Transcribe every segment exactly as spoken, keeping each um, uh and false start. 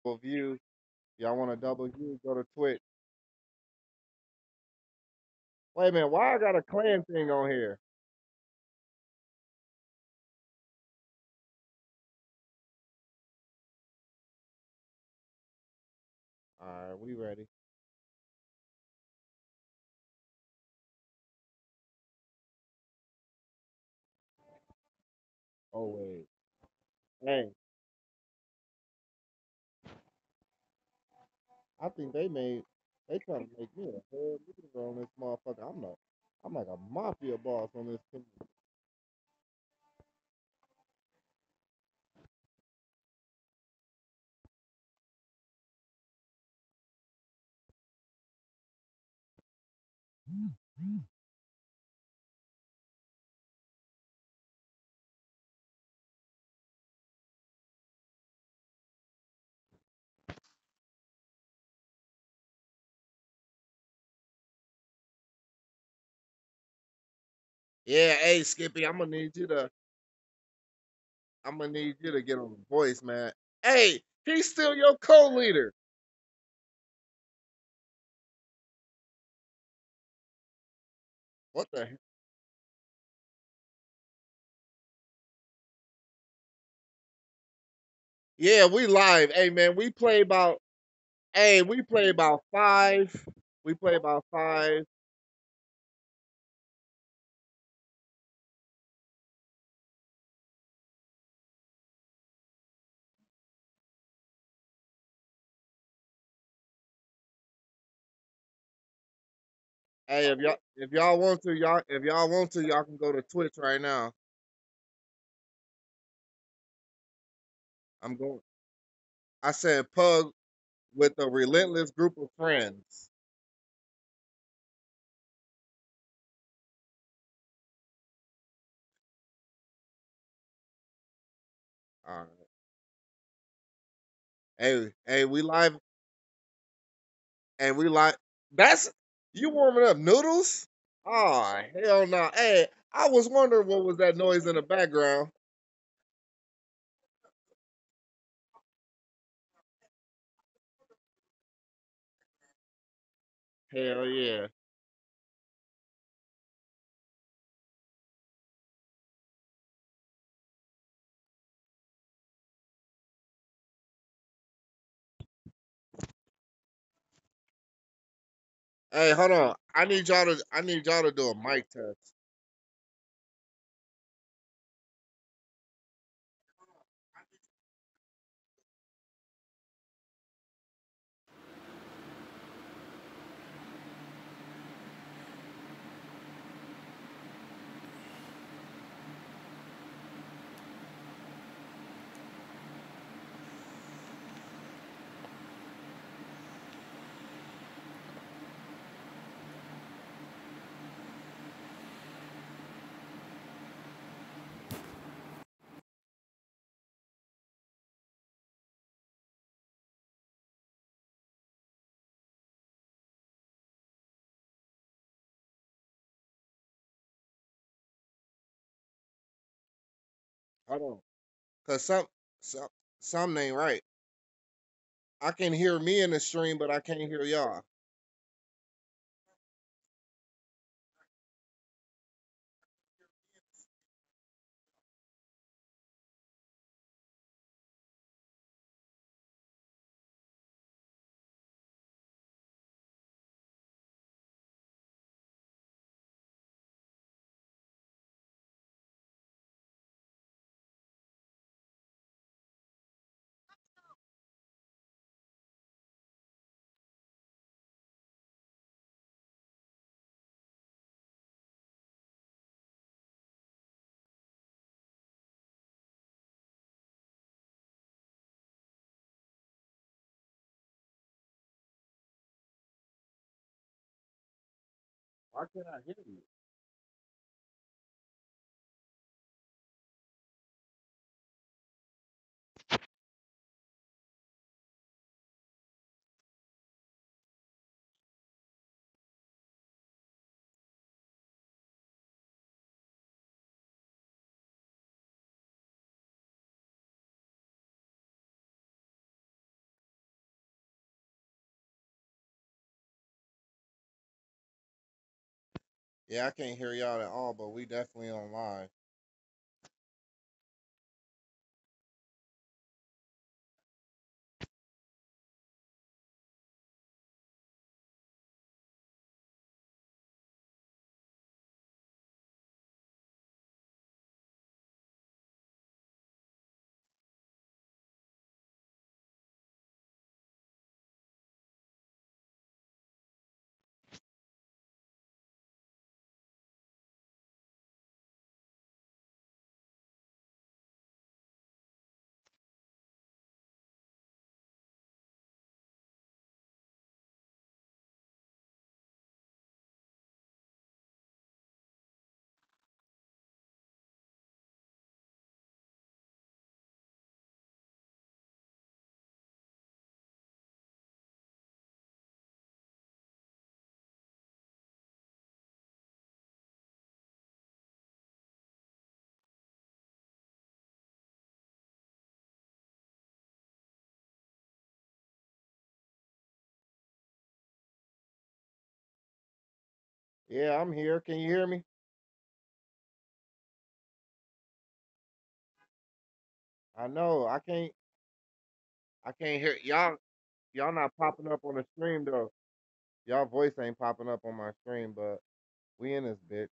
View. Y'all want a double view? Go to Twitch. Wait a minute, why I got a clan thing on here? All right, we ready. Oh wait, hey, I think they made they trying to make me a head leader on this motherfucker. I'm not. I'm like a mafia boss on this team. Yeah, hey Skippy, I'm gonna need you to. I'm gonna need you to get on the voice, man. Hey, he's still your co-leader. What the? Heck? Yeah, we live. Hey man, we play about. Hey, we play about five. We play about five. Hey, if y'all if y'all want to, y'all if y'all want to, y'all can go to Twitch right now. I'm going. I said pug with a relentless group of friends. All right. Hey, hey, we live and we live. That's you warming up noodles? Oh hell no! Hey, I was wondering what was that noise in the background. Hell yeah! Hey, hold on. I need y'all to. I need y'all to do a mic test. Hold on, cause some some something ain't right. I can hear me in the stream, but I can't hear y'all. Why can't I hear you? Yeah, I can't hear y'all at all, but we definitely on live. Yeah, I'm here. Can you hear me? I know. I can't. I can't hear y'all. Y'all not popping up on the stream though. Y'all voice ain't popping up on my screen, but we in this bitch.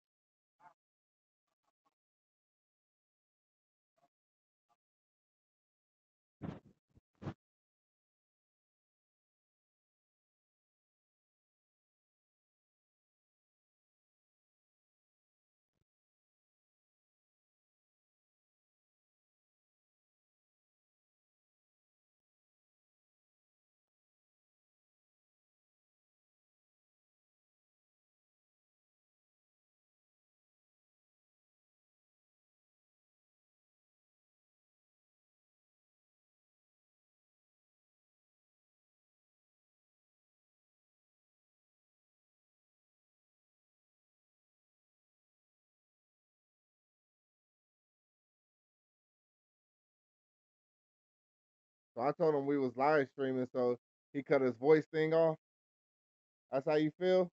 So I told him we was live streaming, so he cut his voice thing off. That's how you feel?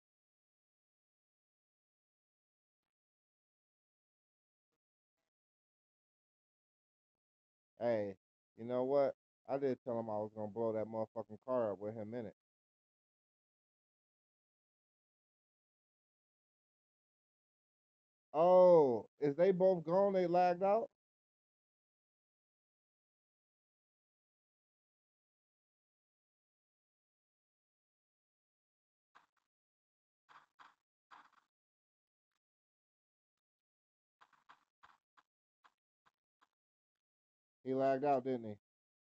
Hey, you know what? I did tell him I was gonna blow that motherfucking car up with him in it. Oh, is they both gone? They lagged out? He lagged out, didn't he?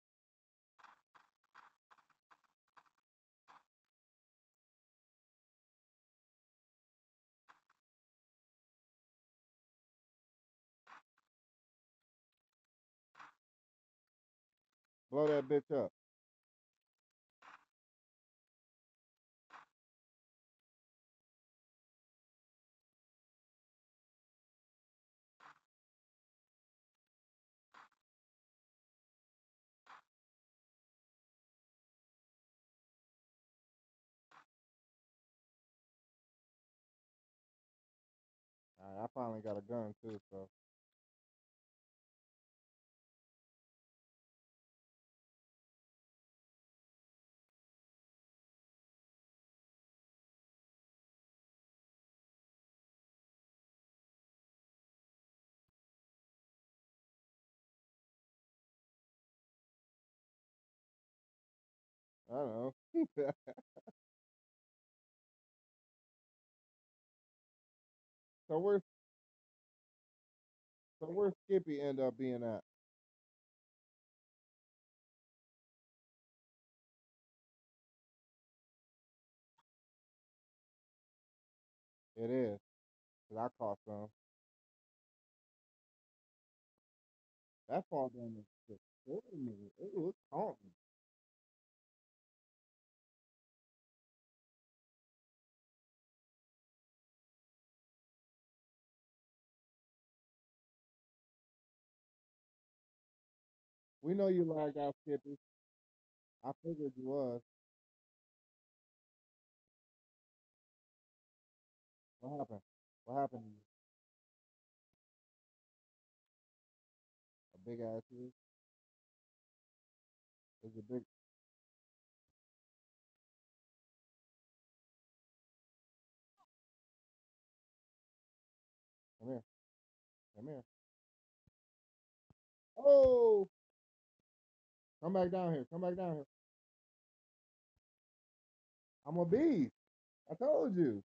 Blow that bitch up. All right, I finally got a gun too, so I don't know. so where so where Skippy end up being at? It is. Cause I caught some. That fall down is destroying me. Ooh, it's haunting. We know you lagged out, Skippy. I figured you was. What happened? What happened to you? A big ass is? Is it big? Come here. Come here. Oh! Come back down here. Come back down here. I'm a beast. I told you.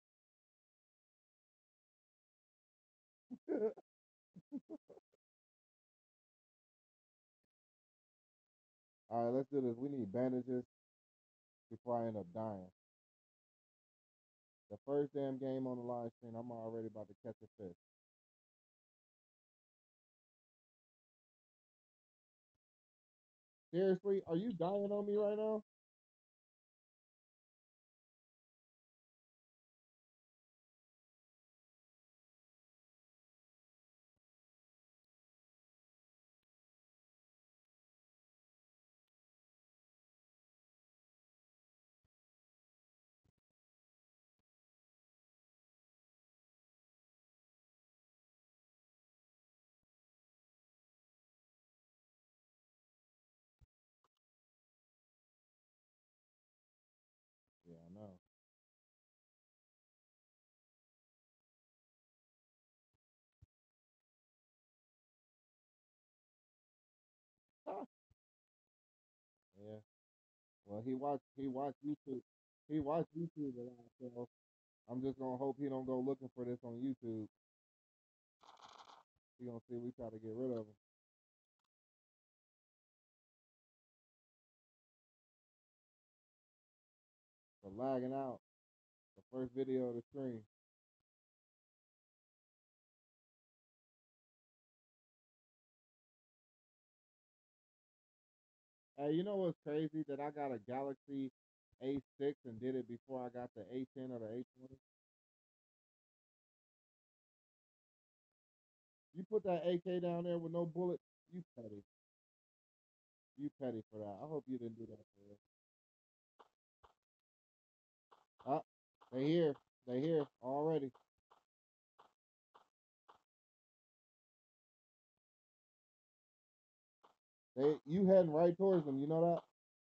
All right, let's do this. We need bandages before I end up dying. The first damn game on the live stream, I'm already about to catch a fish. Seriously, are you dying on me right now? Yeah, I know. Yeah. Well, he watched he watched YouTube. He watched YouTube a lot, so I'm just gonna hope he don't go looking for this on YouTube. He gonna see we try to get rid of him for lagging out the first video of the stream. Hey, you know what's crazy? That I got a Galaxy A six and did it before I got the A ten or the A twenty. You put that A K down there with no bullet. You petty. You petty for that. I hope you didn't do that for real. Ah, they here. They here already. They you heading right towards them. You know that?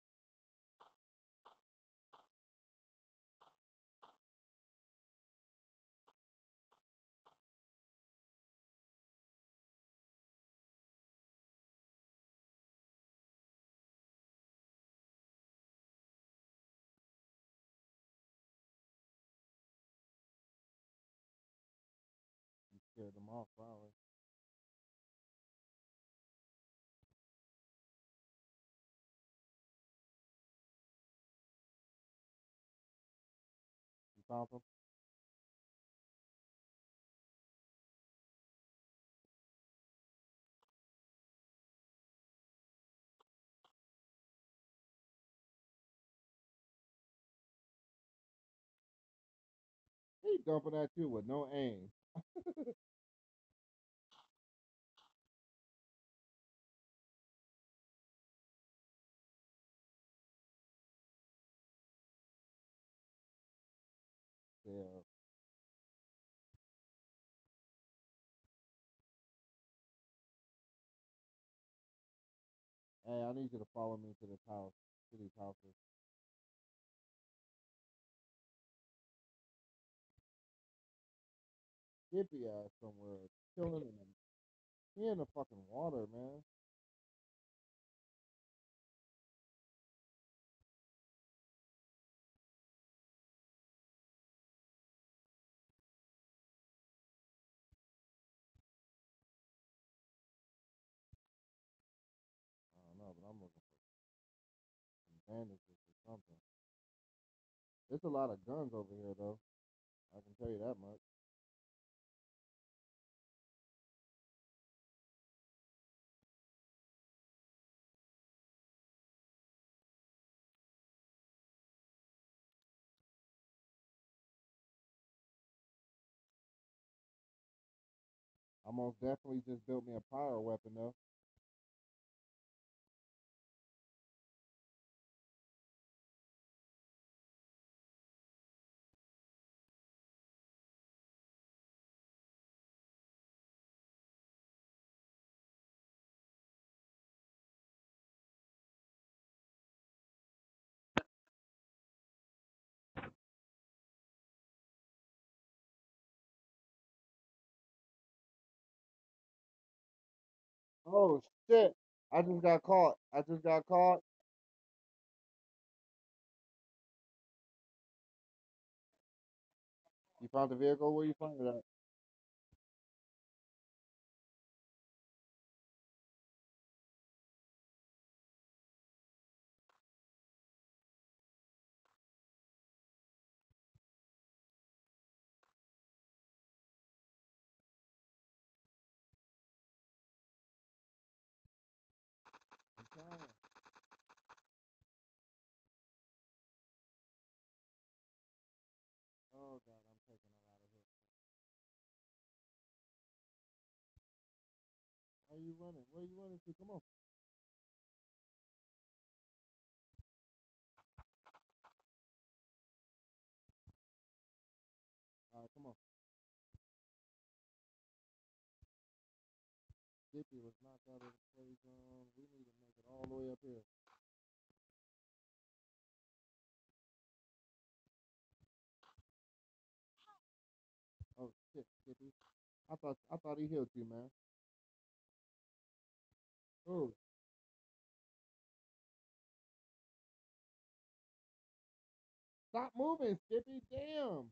You scared them off probably. You found them? He dumping at you with no aim. Yeah. Hey, I need you to follow me to this house, to these houses. Skippy ass somewhere, chilling in the, he in the fucking water, man. I don't know, but I'm looking for some bandages or something. There's a lot of guns over here, though. I can tell you that much. I most definitely just built me a pyro weapon, though. Oh shit! I just got caught. I just got caught. You found the vehicle? Where you find it at? I'm trying. Oh god, I'm taking a lot of hits. Why are you running? Where are you running to? Come on. All right, come on. Skippy was knocked out of the play zone. We need to make it all the way up here. Oh shit, Skippy. I thought I thought he healed you, man. Oh, stop moving, Skippy. Damn.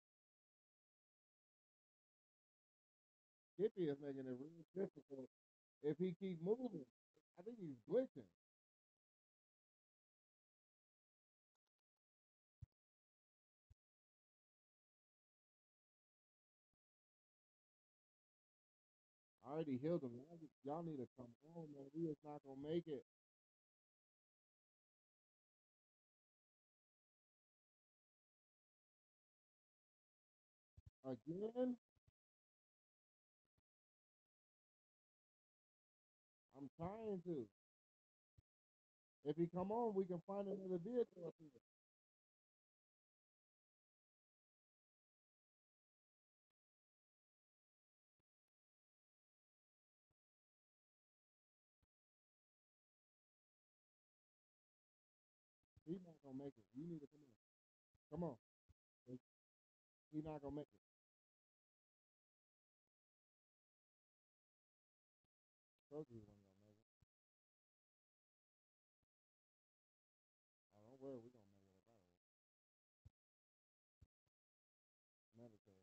Skippy is making it really difficult if he keep moving. I think he's glitching. I already healed him. Y'all, y'all need to come on, man. We is not gonna make it again. I'm trying to. If he come on, we can find another vehicle up here. He's not gonna make it. You need to come on. Come on. He's not gonna make it. Told you he wasn't gonna make it. Oh, don't worry, we gonna make it up out of here. Meditate.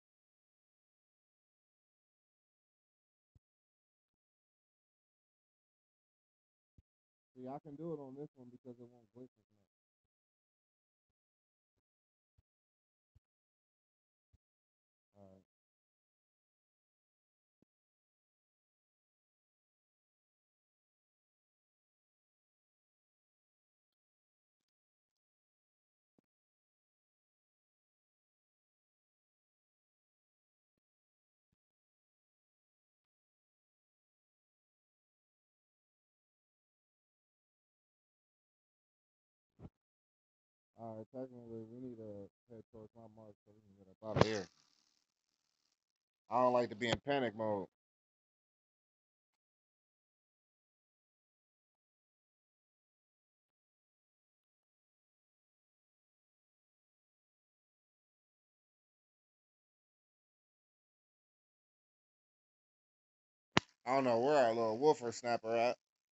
See, I can do it on this one because it won't glitch as much. All right. All right. Technically, we need to head towards my mark so we can get up out of here. I don't like to be in panic mode. I don't know where our little woofer snapper at.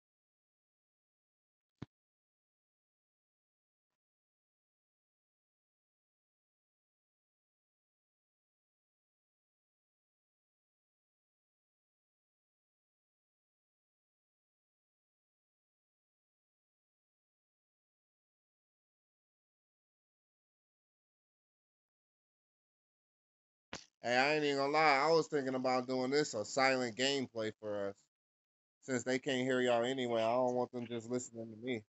Hey, I ain't even gonna lie. I was thinking about doing this a silent gameplay for us. Since they can't hear y'all anyway, I don't want them just listening to me.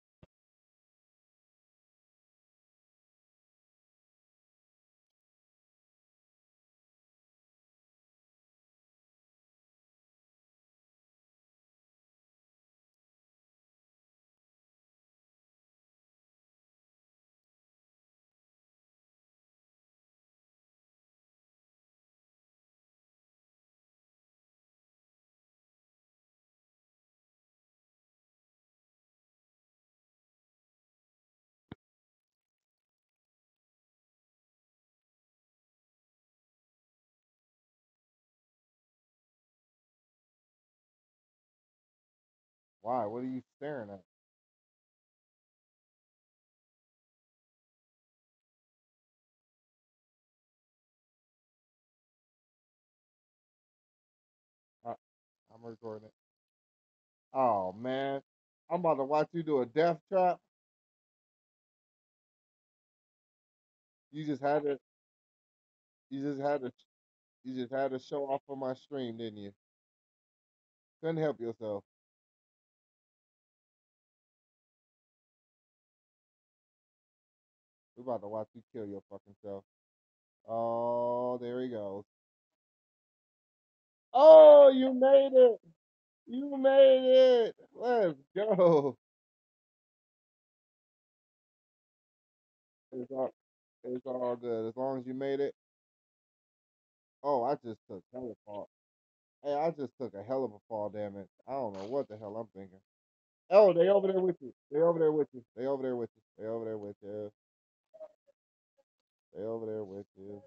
Why? What are you staring at? Uh, I'm recording it. Oh man, I'm about to watch you do a death trap. You just had to. You just had to. You just had to show off on my stream, didn't you? Couldn't help yourself. We're about to watch you kill your fucking self. Oh, there he goes. Oh, you made it. You made it. Let's go. It's all, it's all good. As long as you made it. Oh, I just took hella fall. Hey, I just took a hell of a fall, damn it. I don't know what the hell I'm thinking. Oh, they over there with you. They over there with you. They over there with you. They over there with you. They over there with you.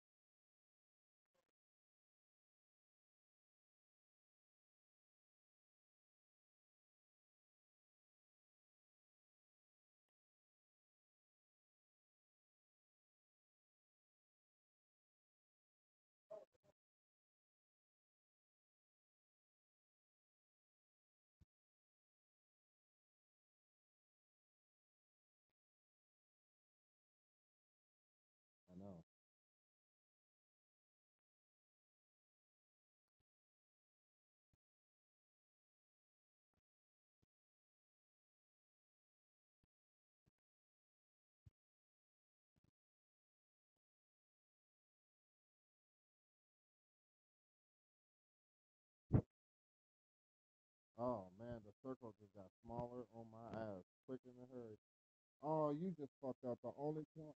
I know. Oh man, the circle just got smaller on my ass. Quick in a hurry. Oh, you just fucked up the only time.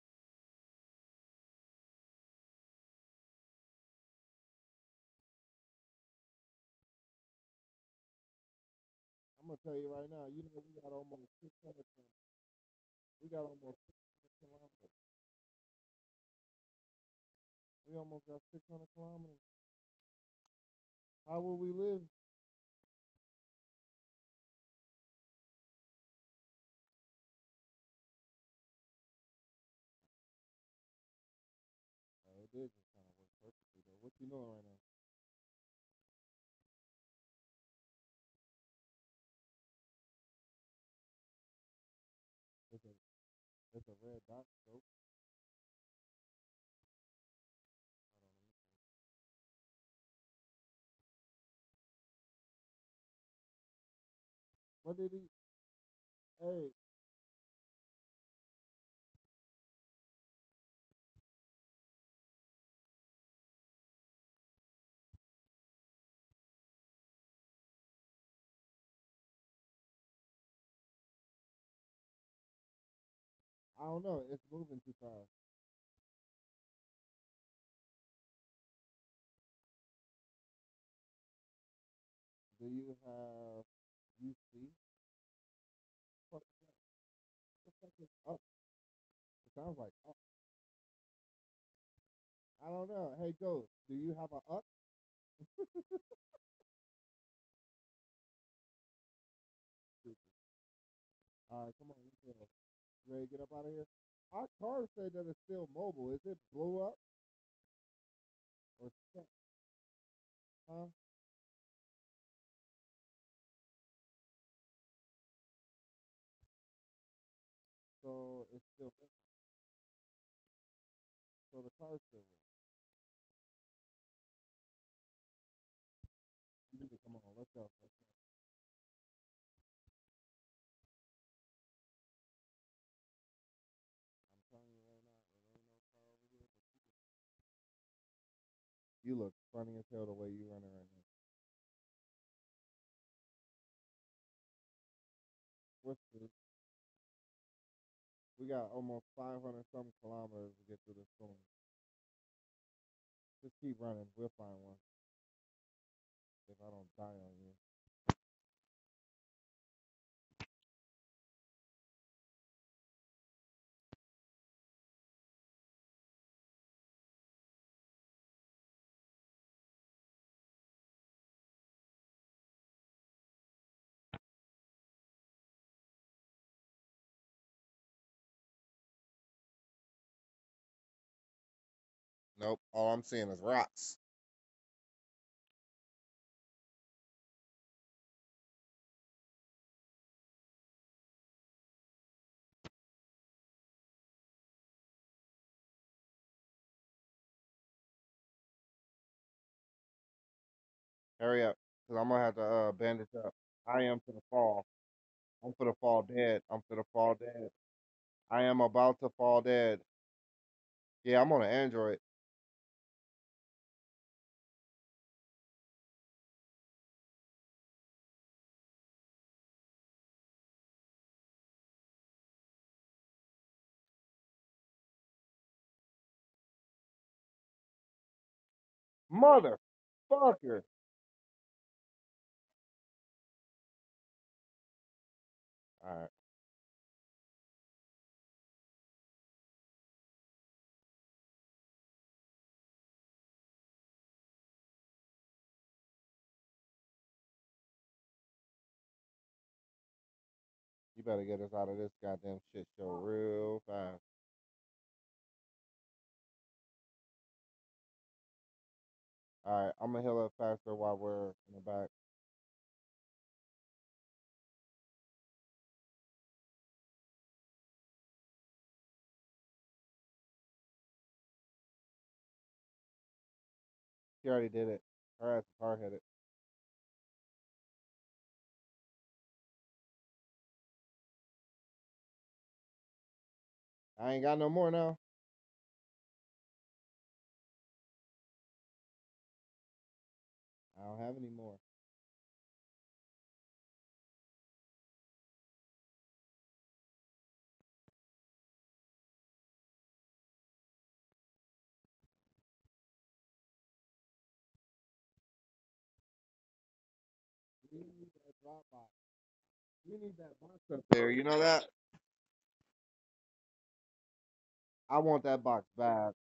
I'm gonna tell you right now. You know we got almost six hundred. We got almost six hundred kilometers. We almost got six hundred kilometers. How will we live? Oh, it did just kind of work perfectly though. What you doing right now? It's a it's a red dot scope. What did he? Hey, I don't know. It's moving too fast. Do you have U C? What the fuck is up? It sounds like up. I don't know. Hey, Joe, do you have a up? All right, come on. You can- you ready to get up out of here? Our car said that it's still mobile. Is it blew up or stuck? Huh? So it's still so the car's still working. You need to come on. Let's go. Let's go. I'm telling you right now, there ain't no car over here. But you look funny as hell the way you running right now. What's this? We got almost five hundred some kilometers to get through this storm. Just keep running. We'll find one if I don't die on you. Nope. All I'm seeing is rocks. Hurry up, cause I'm gonna have to uh, bandage up. I am to the fall. I'm for the fall dead. I'm for the fall dead. I am about to fall dead. Yeah, I'm on an Android. Motherfucker. All right, you better get us out of this goddamn shit show real fast. All right, I'm gonna heal up faster while we're in the back. She already did it. Her ass is hard headed. I ain't got no more now. I don't have any more. We need that drop box. We need that box up there. You know that? I want that box bad.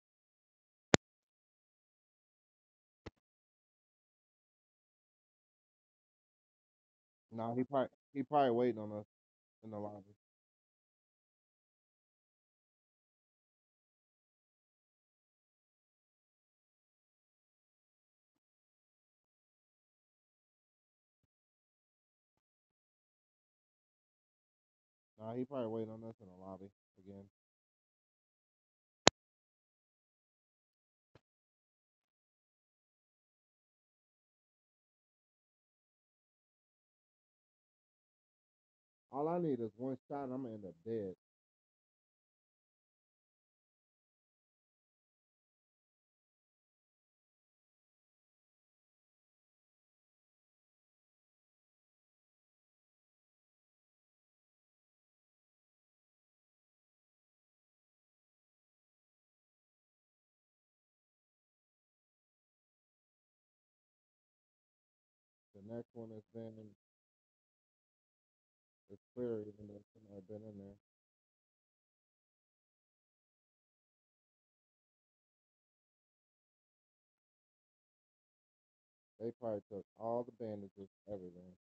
No, he probably he probably waiting on us in the lobby. No, he probably waiting on us in the lobby again. All I need is one shot and I'm gonna end up dead. The next one has been it's clear even though somebody been in there. They probably took all the bandages, everything.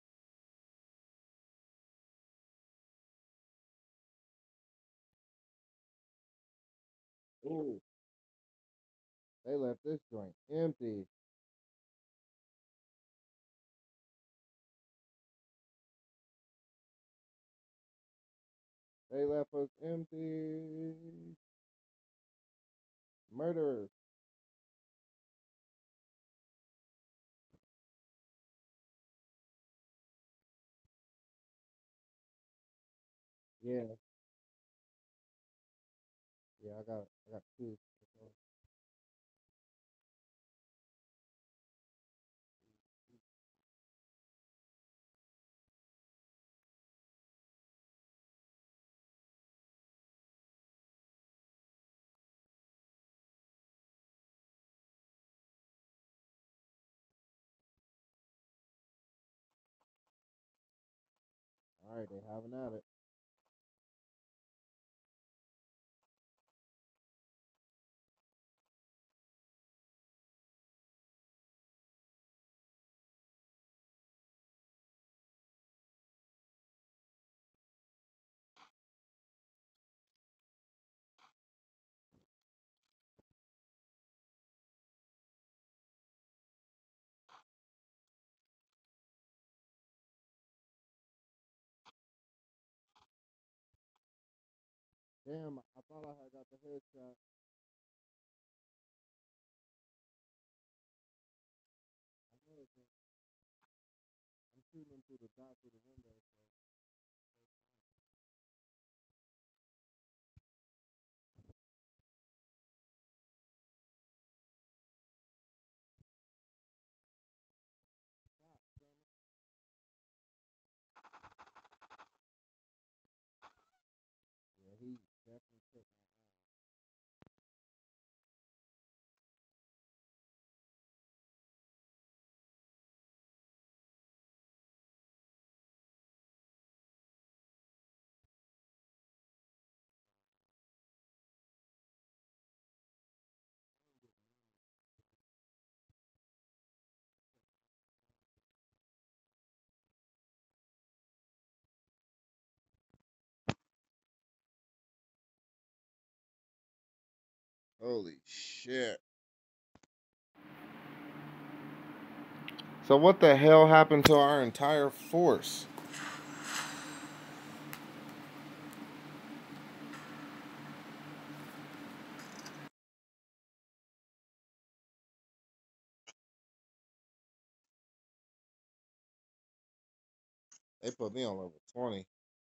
Ooh, they left this joint empty. They left us empty. Murderers. Yeah, yeah, I got I got two. All right, they having at it. Damn, I thought I had got the headshot. I know it's a- I'm shooting him through the dot through the window. Yeah, he definitely took my Holy shit. So what the hell happened to our entire force? They put me on level twenty.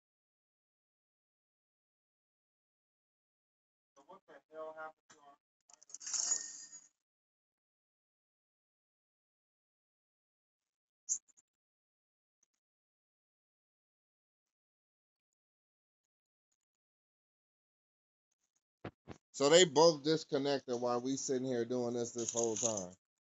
So what the hell happened to our So they both disconnected while we sitting here doing this this whole time.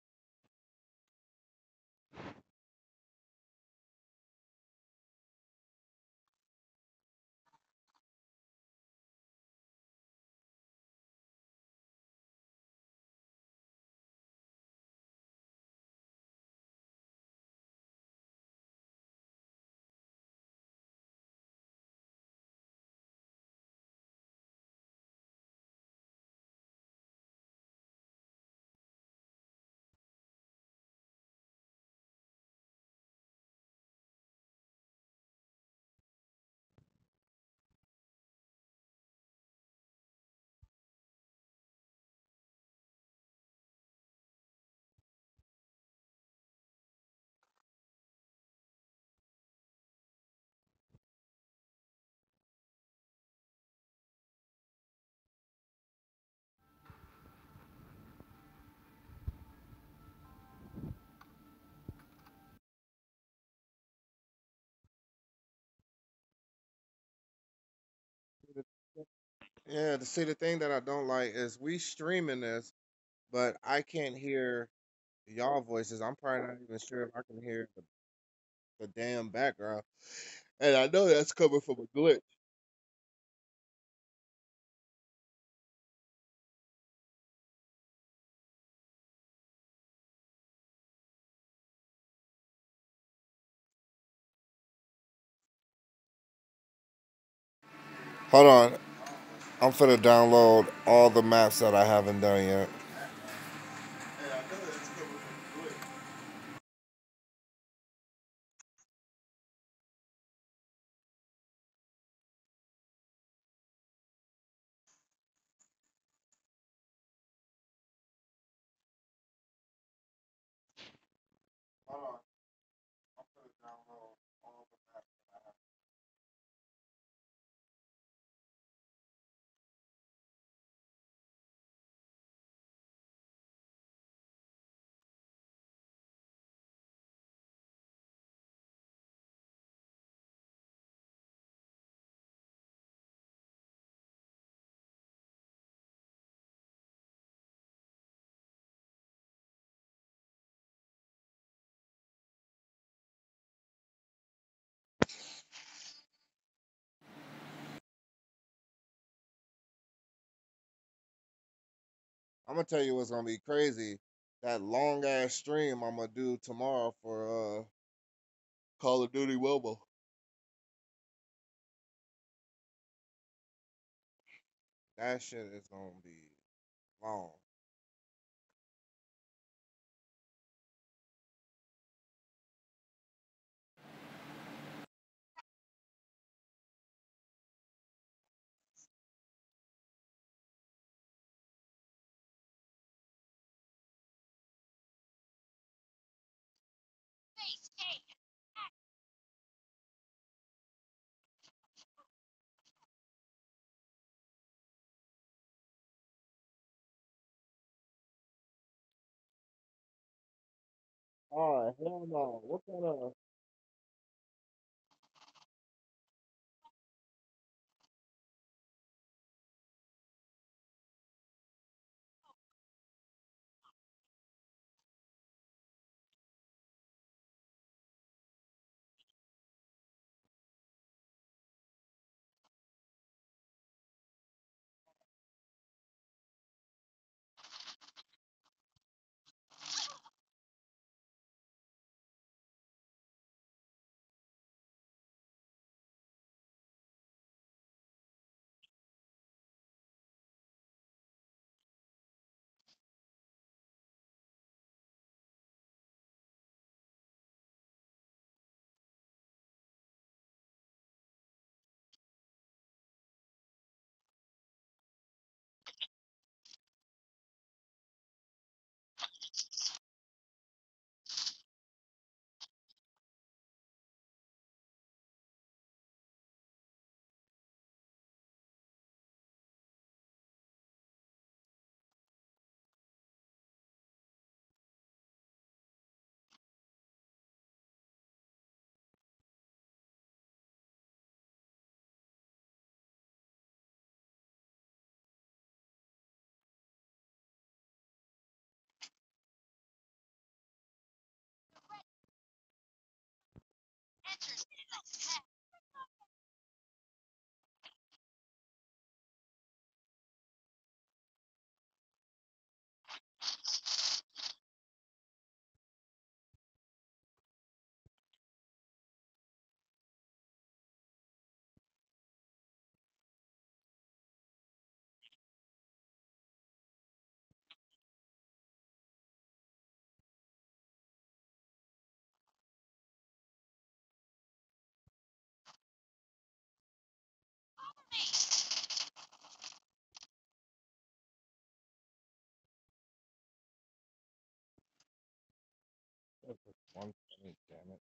Yeah, to see the thing that I don't like is we streaming this, but I can't hear y'all voices. I'm probably not even sure if I can hear the, the damn background. And I know that's coming from a glitch. Hold on. I'm finna download all the maps that I haven't done yet. Hold on. I'm finna download all the maps that I haven't. I'm gonna tell you what's gonna be crazy. That long ass stream I'm gonna do tomorrow for uh Call of Duty Mobile. That shit is gonna be long. Oh hell no! What kind of? That's just one twenty, damn it!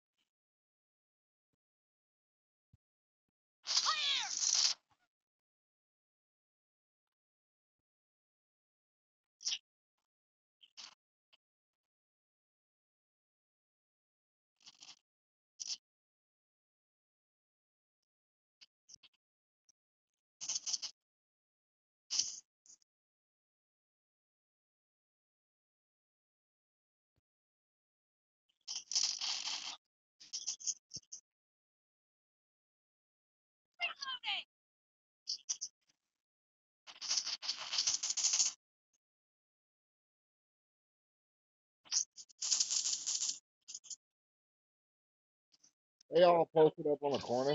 They all posted up on the corner.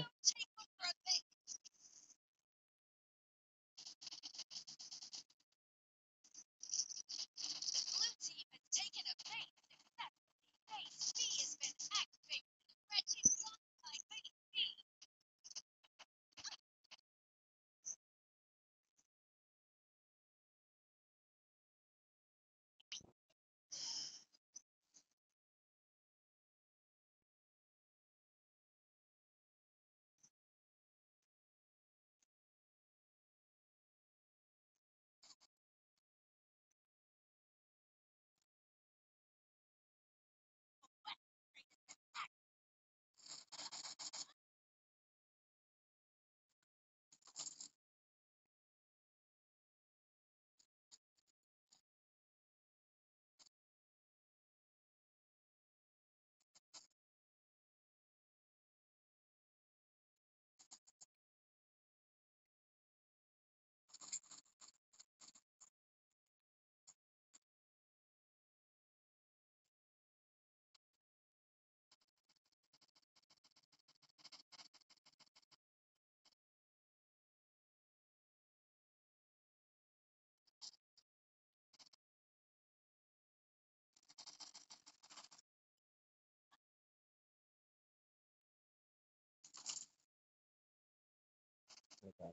Okay.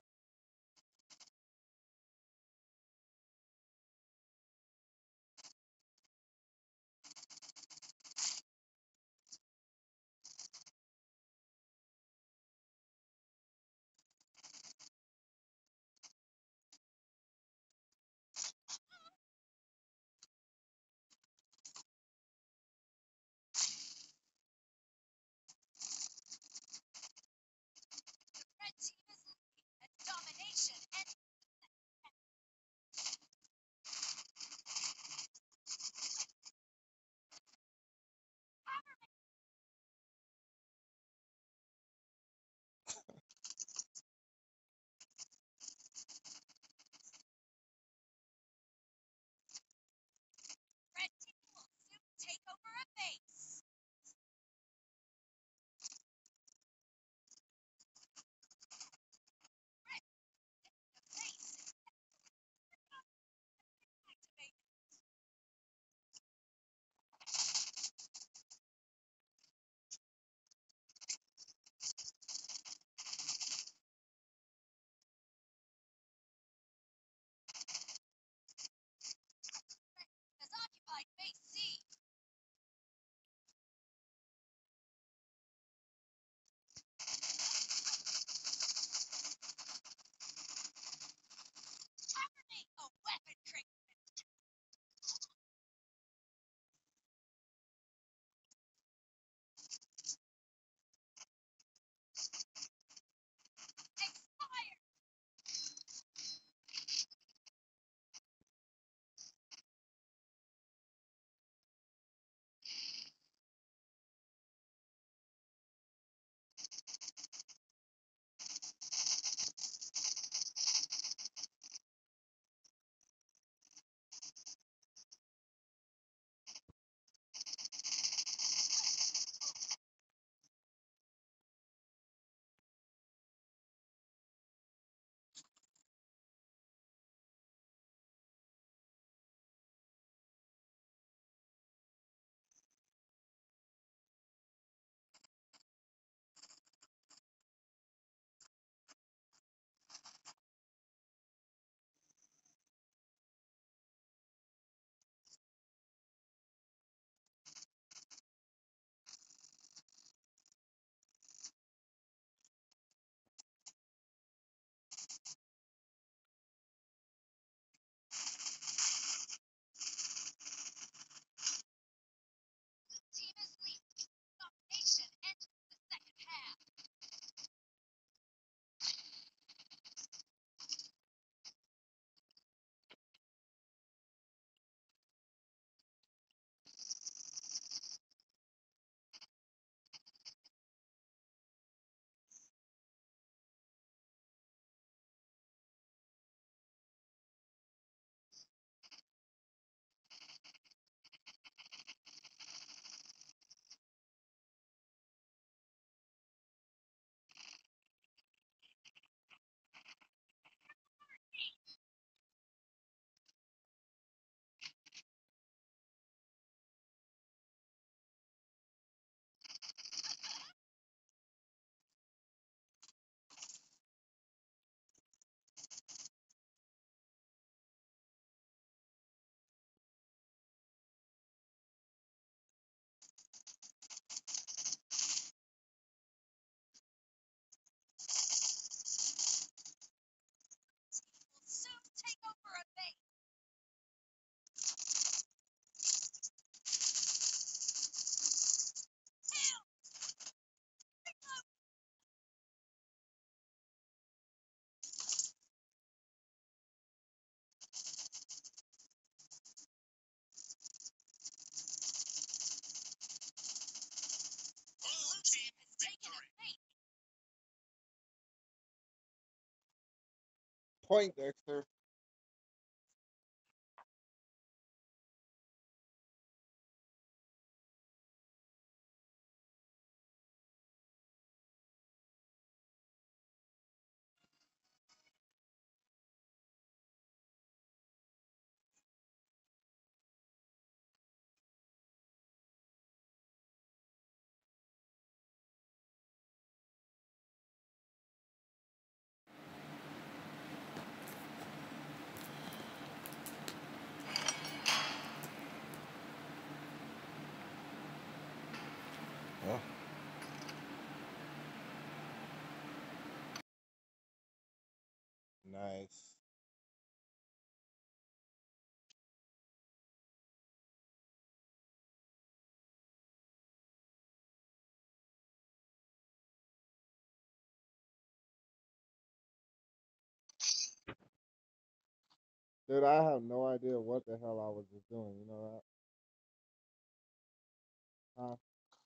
Point Dexter. Yeah. Nice. Dude, I have no idea what the hell I was just doing. You know that? Huh?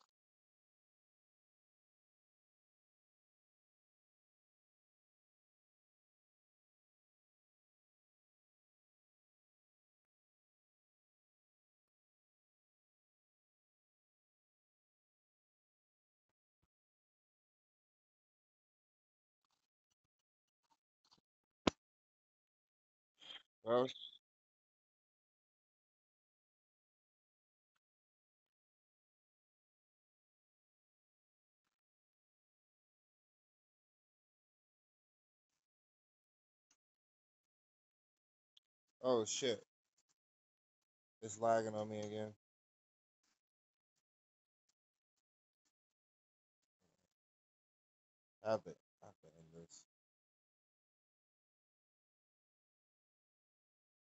Oh, oh shit. It's lagging on me again. I have to, I have to end this.